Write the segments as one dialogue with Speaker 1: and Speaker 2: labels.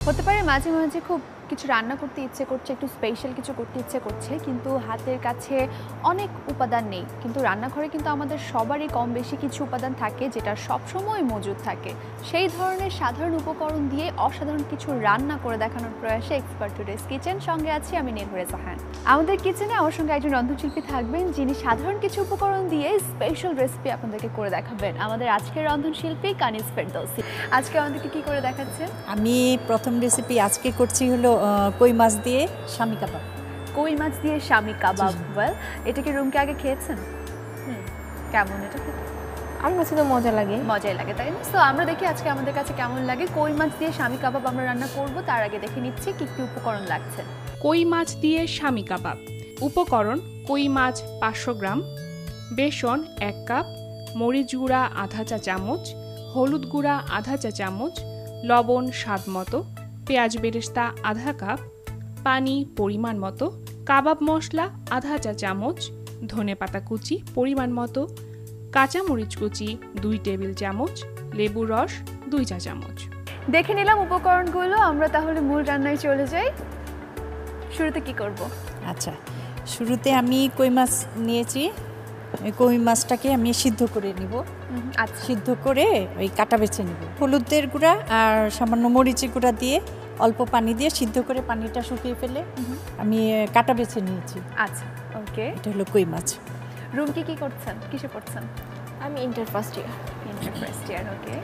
Speaker 1: হতে পারে মাঝে মাঝে খুব কিছু রান্না করতে ইচ্ছে করছে, একটু স্পেশাল কিছু করতে ইচ্ছে করছে, কিন্তু হাতের কাছে অনেক উপাদান নেই। কিন্তু রান্নাঘরে কিন্তু আমাদের সবারই কম বেশি কিছু উপাদান থাকে যেটা সবসময় মজুদ থাকে। সেই ধরনের সাধারণ উপকরণ দিয়ে অসাধারণ কিছু রান্না করে দেখানোর প্রয়াসে এক্সপার্ট টুডেস কিচেন, সঙ্গে আছি আমি নেহুরে জাহান। আমাদের কিচেনে আমার সঙ্গে একজন রন্ধনশিল্পী থাকবেন যিনি সাধারণ কিছু উপকরণ দিয়ে স্পেশাল রেসিপি আপনাদেরকে করে দেখাবেন। আমাদের আজকের রন্ধনশিল্পী কানিজ ফেরদৌসী। আজকে আমাদেরকে কি করে দেখাচ্ছেন?
Speaker 2: আমি প্রথম রেসিপি আজকে করছি হলো কই মাছ দিয়ে শামি কাবাব।
Speaker 1: কই মাছ দিয়ে শামি কাবাব। ওয়েল, এটা কি রুমকে আগে খেয়েছেন? কেমন এটা খেতে?
Speaker 3: আমার কাছে তো মজাই
Speaker 1: লাগে, তাই না? তো আমরা দেখি আজকে আমাদের কাছে কেমন লাগে। কই মাছ দিয়ে শামি কাবাব আমরা রান্না করব, তার আগে দেখে নিচ্ছি কি কি উপকরণ লাগছে।
Speaker 4: কই মাছ দিয়ে শামি কাবাব। উপকরণ: কই মাছ 500 গ্রাম, বেসন 1 কাপ, মরিচ গুঁড়া আধা চা চামচ, হলুদ গুঁড়া আধা চা চামচ, লবণ স্বাদ মতো, পেঁয়াজ বেরেস্তা আধা কাপ, পানি পরিমাণ মতো, কাবাব মশলা আধা চা চামচ, ধনেপাতা কুচি পরিমাণ মতো, কাঁচামরিচ কুচি 2 টেবিল চামচ, লেবুর রস 2 চা চামচ।
Speaker 1: দেখে নিলাম উপকরণগুলো, আমরা তাহলে মূল রান্নায় চলে যাই। শুরুতে কি করব?
Speaker 2: আচ্ছা, শুরুতে আমি কই মাছ নিয়েছি। কই মাছটাকে আমি সিদ্ধ করে নিব।
Speaker 1: আচ্ছা,
Speaker 2: সিদ্ধ করে ওই কাটা বেছে নিব। হলুদের গুঁড়া আর সামান্য মরিচের গুঁড়া দিয়ে অল্প পানি দিয়ে সিদ্ধ করে পানিটা শুকিয়ে ফেলে আমি কাটা বেছে নিয়েছি।
Speaker 1: আচ্ছা, ওকে।
Speaker 2: এটা হলো কই মাছ।
Speaker 1: রুমকে কি করছেন? কিসে পড়ছেন?
Speaker 3: আমি inter first
Speaker 1: year. Okay.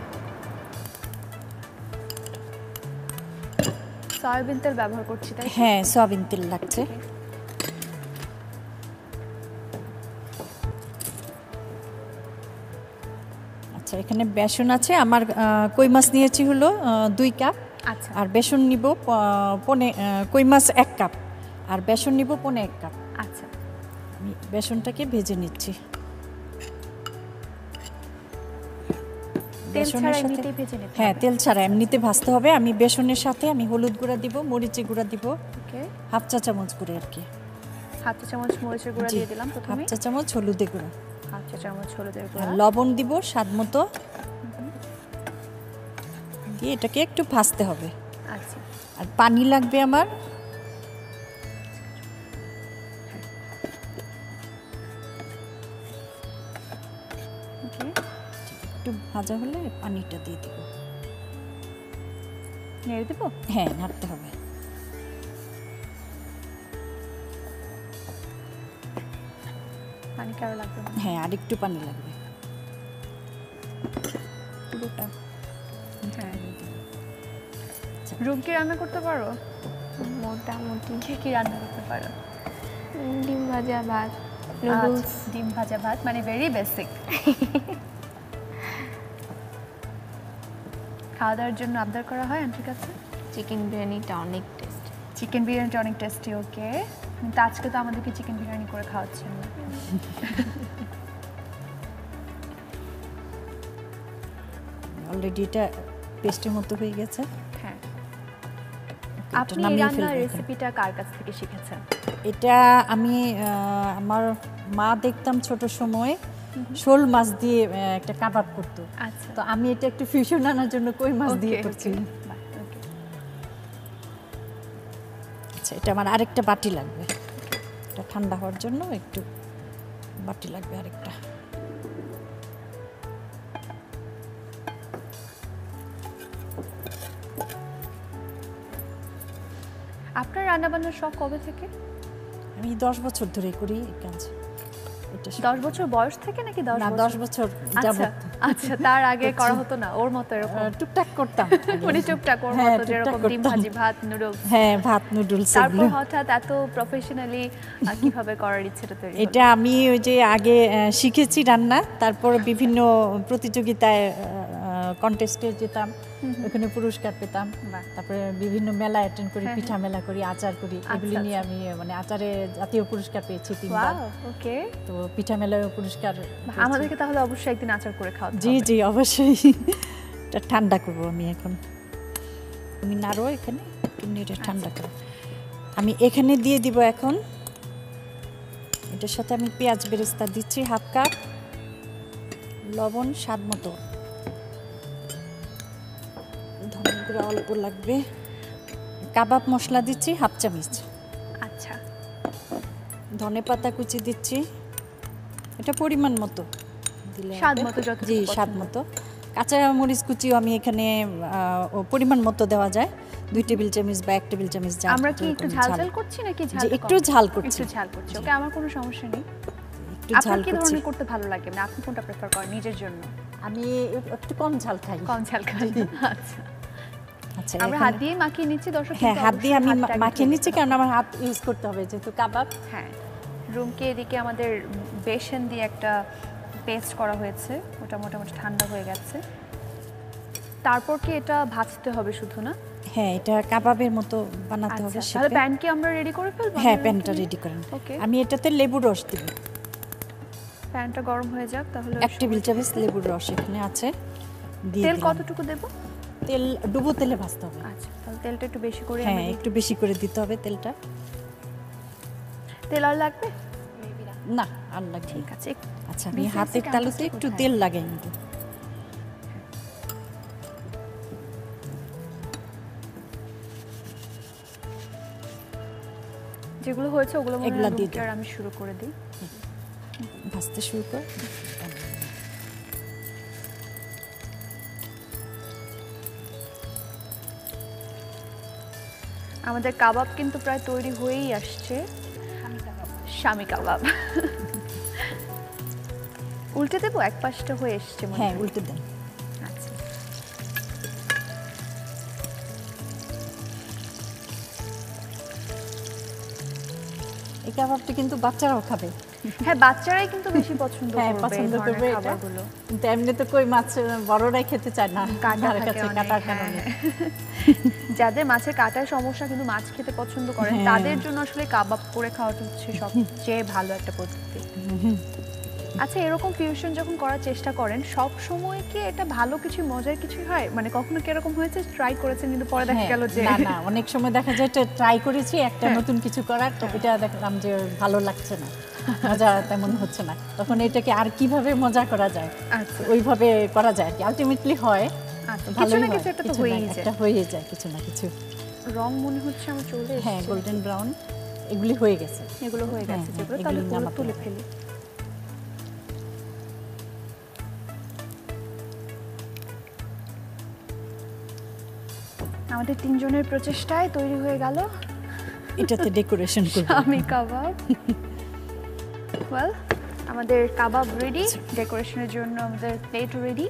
Speaker 1: Soybean তেল ব্যবহার করছি, তাই?
Speaker 2: হ্যাঁ, সয়াবিন তেল লাগছে। আচ্ছা, এখানে বেসন আছে। আমার কই মাছ নিয়েছি হলো 2 কাপ।
Speaker 1: আচ্ছা,
Speaker 2: আর বেসন নিব কই মাছ 1 কাপ আর বেসন নিব 1 কাপ।
Speaker 1: আচ্ছা,
Speaker 2: আমি বেসনটাকে ভেজে নিচ্ছি।
Speaker 1: তেল ছাড়া এমনিতেই ভেজে নিতে হবে?
Speaker 2: হ্যাঁ, তেল ছাড়া এমনিতে ভাজতে হবে। আমি বেসনের সাথে আমি হলুদ গুঁড়া দিব, মরিচের গুঁড়া দিব,
Speaker 1: ওকে।
Speaker 2: হাফ চা চামচ করে আর কি।
Speaker 1: হাফ চা চামচ মরিচের গুঁড়া দিয়ে দিলাম
Speaker 2: হাফ
Speaker 1: প্রথমে।
Speaker 2: চা চামচ হলুদের গুঁড়া,
Speaker 1: হাফ চা চামচ হলুদের
Speaker 2: আর
Speaker 1: গুঁড়া।
Speaker 2: লবণ দিব স্বাদ মতো। দিয়ে এটাকে একটু ভাজতে হবে।
Speaker 1: আচ্ছা,
Speaker 2: আর পানি লাগবে আমার।
Speaker 1: ওকে।
Speaker 2: একটু ভাজা হলে পানিটা দিয়ে দিব।
Speaker 1: নেড়ে দেব?
Speaker 2: হ্যাঁ, নাড়তে হবে।
Speaker 1: পানি কারো লাগবে না?
Speaker 2: হ্যাঁ, আর একটু পানি লাগবে। পুরোটা।
Speaker 1: হ্যাঁ। রুম কি রান্না করতে পারো?
Speaker 3: মোটামুটি।
Speaker 1: কি রান্না করতে পারো?
Speaker 3: ডিম ভাজা, ভাত, নুডলস।
Speaker 1: আচ্ছা, ডিম ভাজা ভাত, মানে ভেরি বেসিক। খাওয়া দাওয়ার জন্য আবদার করা হয় আন্টির কাছে?
Speaker 3: চিকেন বিরিয়ানিটা অনেক টেস্ট।
Speaker 1: চিকেন বিরিয়ানিটা অনেক টেস্টি। ওকে, কিন্তু আজকে তো আমাদেরকে চিকেন বিরিয়ানি করে খাওয়াচ্ছেন না।
Speaker 2: অলরেডি এটা পেস্টের মতো হয়ে গেছে।
Speaker 1: হ্যাঁ।
Speaker 2: এটা
Speaker 1: আপনি এই
Speaker 2: নামিয়ে
Speaker 1: রান্নার
Speaker 2: ফেলবো এখন।
Speaker 1: রেসিপিটা কার কাছ থেকে শিখেছেন?
Speaker 2: এটা আমি আমার মা দেখতাম ছোট সময় শোল মাছ দিয়ে একটা কাবাব করতো।
Speaker 1: আচ্ছা,
Speaker 2: তো আমি এটা একটু ফিউশন আনার জন্য কই মাছ দিয়ে
Speaker 1: ওকে,
Speaker 2: করছি।
Speaker 1: ওকে, বাহ, ওকে।
Speaker 2: আচ্ছা, এটা আমার আরেকটা বাটি লাগবে। এটা ঠান্ডা হওয়ার জন্য একটু বাটি লাগবে আরেকটা।
Speaker 1: আপনার রান্না বান্নার শখ কবে থেকে?
Speaker 2: আমি 10 বছর ধরে করি এই কাজ। এটা
Speaker 1: 10 বছর বয়স থেকে নাকি 10
Speaker 2: না,
Speaker 1: বছর?
Speaker 2: 10 বছর
Speaker 1: আচ্ছা,
Speaker 2: যাবত
Speaker 1: আচ্ছা, তার আগে করা হতো না ওর মতো এরকম?
Speaker 2: টুকটাক করতাম।
Speaker 1: উনি টুকটাক ওর
Speaker 2: হ্যাঁ,
Speaker 1: মতো,
Speaker 2: টুকটাক
Speaker 1: যেরকম ডিম
Speaker 2: করতাম।
Speaker 1: ভাজি, ভাত, নুডলস।
Speaker 2: হ্যাঁ, ভাত, নুডলস
Speaker 1: তারপর
Speaker 2: এগুলো।
Speaker 1: হঠাৎ এত প্রফেশনালি কিভাবে করার ইচ্ছেটা তৈরি হলো?
Speaker 2: এটা আমি ওই যে আগে শিখেছি রান্না, তারপর বিভিন্ন প্রতিযোগিতায় কন্টেস্টে যেতাম, ওখানে পুরস্কার পেতাম।
Speaker 1: বাহ।
Speaker 2: তারপরে বিভিন্ন মেলা অ্যাটেন্ড করি,
Speaker 1: হ্যাঁ,
Speaker 2: পিঠা মেলা করি, আচার করি। এগুলি
Speaker 1: আচ্ছা,
Speaker 2: নিয়ে আমি মানে আচারে জাতীয় পুরস্কার পেয়েছি 3 বার।
Speaker 1: ওয়াও, ওকে।
Speaker 2: তো পিঠা মেলায় পুরস্কার পেয়েছি।
Speaker 1: আমাদেরকে তাহলে অবশ্যই একদিন আচার করে খাওয়াতে
Speaker 2: জি
Speaker 1: হবে।
Speaker 2: জি, অবশ্যই। এটা ঠান্ডা করবো আমি এখন। তুমি নাড়ো এখানে, তুমি এটা ঠান্ডা করো। আমি এখানে দিয়ে দিব এখন। এটার সাথে আমি পেঁয়াজ বেরেস্তা দিচ্ছি হাফ কাপ, লবণ স্বাদ মতো, ধনের গুঁড়া অল্প লাগবে। কাবাব মশলা দিচ্ছি 1/2 চামচ,
Speaker 1: আচ্ছা
Speaker 2: ধনেপাতা কুচি দিচ্ছি, এটা পরিমাণ মতো দিলে
Speaker 1: স্বাদ
Speaker 2: হবে।
Speaker 1: মতো যতটুকু
Speaker 2: জি
Speaker 1: পছন্দ।
Speaker 2: স্বাদ মতো। কাঁচা মরিচ কুচিও আমি এখানে পরিমাণ মতো দেওয়া যায়, 2 টেবিল চামচ বা 1 টেবিল চামচ।
Speaker 1: আমরা কি একটু ঝাল ঝাল করছি নাকি ঝাল
Speaker 2: একটু ঝাল করছি,
Speaker 1: একটু ঝাল করছি। ওকে, আমার কোনো সমস্যা নেই।
Speaker 2: একটু
Speaker 1: আপনার
Speaker 2: ঝাল
Speaker 1: কি
Speaker 2: করছি।
Speaker 1: ধরনের করতে ভালো লাগে, মানে আপনি কোনটা প্রেফার করেন নিজের জন্য?
Speaker 2: আমি একটু কম ঝাল খাই।
Speaker 1: কম ঝাল খান? আচ্ছা
Speaker 2: আচ্ছা
Speaker 1: আমরা
Speaker 2: এখন-
Speaker 1: হাত দিয়ে মাখিয়ে নিচ্ছি দর্শক।
Speaker 2: হ্যাঁ,
Speaker 1: কিন্তু
Speaker 2: হাত দিয়ে আমি
Speaker 1: অবশ্যই হাতটা আগে
Speaker 2: মাখিয়ে
Speaker 1: ধুয়ে
Speaker 2: নিচ্ছি,
Speaker 1: নিতে
Speaker 2: কারণ আমার হাত ইউজ করতে হবে যেহেতু কাবাব।
Speaker 1: হবে। হ্যাঁ, রুমকে এদিকে আমাদের বেসন দিয়ে একটা পেস্ট করা হয়েছে, ওটা মোটামুটি ঠান্ডা হয়ে গেছে। তারপর কি এটা ভাজতে হবে শুধু না?
Speaker 2: হ্যাঁ, এটা কাবাবের মতো বানাতে হবে
Speaker 1: আচ্ছা, তাহলে
Speaker 2: শেপে।
Speaker 1: প্যান কি আমরা রেডি করে ফেলবো?
Speaker 2: হ্যাঁ, প্যানটা রেডি করেন।
Speaker 1: ওকে,
Speaker 2: আমি এটাতে লেবুর রস দিব,
Speaker 1: প্যানটা গরম হয়ে যাক তাহলে।
Speaker 2: 1 টেবিল চামচ লেবুর রস এখানে আছে, দিয়ে
Speaker 1: তেল
Speaker 2: দিলাম।
Speaker 1: কতটুকু দেব?
Speaker 2: তেল ডুবো তেলে ভাজতে হবে।
Speaker 1: আচ্ছা, তাহলে তেলটা একটু বেশি করে
Speaker 2: হ্যাঁ,
Speaker 1: আমি দিই।
Speaker 2: একটু বেশি করে দিতে হবে তেলটা।
Speaker 1: তেল আর লাগবে?
Speaker 2: না, আর লাগবে
Speaker 1: ঠিক
Speaker 2: না।
Speaker 1: আছে।
Speaker 2: আচ্ছা, আমি
Speaker 1: Reference
Speaker 2: হাতের
Speaker 1: টা
Speaker 2: তালুতে
Speaker 1: আঁচটা
Speaker 2: একটু
Speaker 1: কোথায়?
Speaker 2: তেল লাগাই নেব।
Speaker 1: যেগুলো হয়েছে ওগুলো মনে
Speaker 2: এগুলা
Speaker 1: হয়
Speaker 2: দিয়ে
Speaker 1: রুমটা আর আমি শুরু করে দিই।
Speaker 2: ভাজতে শুরু কর।
Speaker 1: আমাদের কাবাব কিন্তু প্রায় তৈরি হয়েই আসছে। স্বামী কাবাব। উল্টে দেবো, এক পাশটা হয়ে এসছে মনে
Speaker 2: হ্যাঁ,
Speaker 1: হয়।
Speaker 2: উল্টে দেন।
Speaker 1: আচ্ছা,
Speaker 2: এই কাবাবটা কিন্তু বাচ্চারাও খাবে।
Speaker 1: হ্যাঁ বাচ্চারাই কিন্তু বেশি পছন্দ
Speaker 2: হ্যাঁ,
Speaker 1: করবে
Speaker 2: পছন্দ
Speaker 1: এই ধরনের
Speaker 2: করবে এটা।
Speaker 1: খাবারগুলো।
Speaker 2: কিন্তু এমনি তো কই মাছ বড়রাই খেতে চায় না,
Speaker 1: কাঁটা
Speaker 2: ধারে
Speaker 1: থাকে
Speaker 2: কাছে
Speaker 1: অনেক,
Speaker 2: কাটার
Speaker 1: হ্যাঁ,
Speaker 2: কারণে।
Speaker 1: যাদের মাছের কাটার সমস্যা কিন্তু মাছ খেতে পছন্দ করেন,
Speaker 2: হ্যাঁ।
Speaker 1: তাদের জন্য আসলে কাবাব করে খাওয়াটা হচ্ছে সবচেয়ে ভালো একটা পদ্ধতি। আচ্ছা, এরকম ফিউশন যখন করার চেষ্টা করেন, সব সময় কি এটা ভালো কিছু মজার কিছু হয়? মানে কখনো কি এরকম হয়েছে ট্রাই করেছেন কিন্তু পরে দেখা
Speaker 2: হ্যাঁ,
Speaker 1: গেল যে
Speaker 2: না না, অনেক সময় দেখা যায় এটা ট্রাই করেছি একটা
Speaker 1: হ্যাঁ।
Speaker 2: নতুন কিছু করার, তো এটা দেখলাম যে ভালো লাগছে না, মজা তেমন হচ্ছে না, তখন এটাকে আর কিভাবে মজা করা যায়
Speaker 1: আচ্ছা
Speaker 2: ওইভাবে করা যায় আর কি। আলটিমেটলি হয়,
Speaker 1: আচ্ছা, কিছু
Speaker 2: ভালোই
Speaker 1: না
Speaker 2: হয়,
Speaker 1: কিছু একটা তো
Speaker 2: কিছু না
Speaker 1: হয়েই যায়।
Speaker 2: একটা হয়ে যায়, কিছু না কিছু।
Speaker 1: রং মনে হচ্ছে আমার চলে
Speaker 2: হ্যাঁ,
Speaker 1: এসেছে।
Speaker 2: গোল্ডেন ব্রাউন এগুলি হয়ে গেছে।
Speaker 1: এগুলো হয়ে
Speaker 2: হ্যাঁ,
Speaker 1: গেছে
Speaker 2: হ্যাঁ,
Speaker 1: যেগুলো, তাহলে
Speaker 2: এগুলি
Speaker 1: পুরো
Speaker 2: নামাতে
Speaker 1: তুলে
Speaker 2: হবে।
Speaker 1: ফেলি। আমাদের তিনজনের প্রচেষ্টায় তৈরি হয়ে গেল
Speaker 2: এটাতে ডেকোরেশন করব।
Speaker 1: স্বামী কাবাব। ওয়েল, আমাদের কাবাব রেডি, ডেকোরেশনের জন্য আমাদের প্লেট রেডি।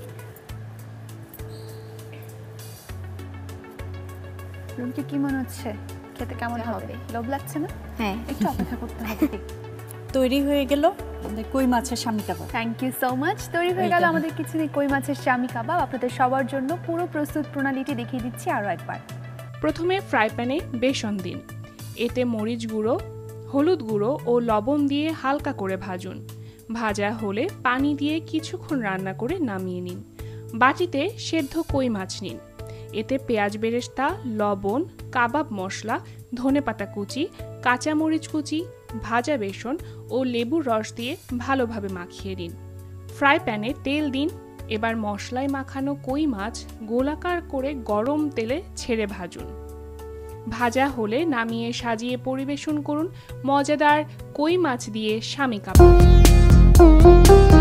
Speaker 1: রুমকি কি মনে হচ্ছে, খেতে কেমন হবে? লোভ লাগছে না?
Speaker 3: হ্যাঁ,
Speaker 1: একটু অপেক্ষা করতে হবে।
Speaker 2: তৈরি হয়ে গেল আমাদের কই মাছের স্বামী কাবাব।
Speaker 1: Thank you so much. তৈরি হয়ে গেল
Speaker 2: Welcome.
Speaker 1: আমাদের কিচেনে কই মাছের স্বামী কাবাব। আপনাদের সবার জন্য পুরো প্রস্তুত প্রণালীটি দেখিয়ে দিচ্ছি আরও একবার।
Speaker 4: প্রথমে ফ্রাই প্যানে বেসন দিন, এতে মরিচ গুঁড়ো, হলুদ গুঁড়ো ও লবণ দিয়ে হালকা করে ভাজুন। ভাজা হলে পানি দিয়ে কিছুক্ষণ রান্না করে নামিয়ে নিন। বাটিতে সেদ্ধ কই মাছ নিন, এতে পেঁয়াজ বেরেস্তা, লবণ, কাবাব মশলা, ধনেপাতা কুচি, কাঁচামরিচ কুচি, ভাজা বেসন ও লেবুর রস দিয়ে ভালোভাবে মাখিয়ে নিন। ফ্রাই প্যানে তেল দিন, এবার মশলায় মাখানো কই মাছ গোলাকার করে গরম তেলে ছেড়ে ভাজুন। ভাজা হলে নামিয়ে সাজিয়ে পরিবেশন করুন মজাদার কই মাছ দিয়ে স্বামী কাবাব।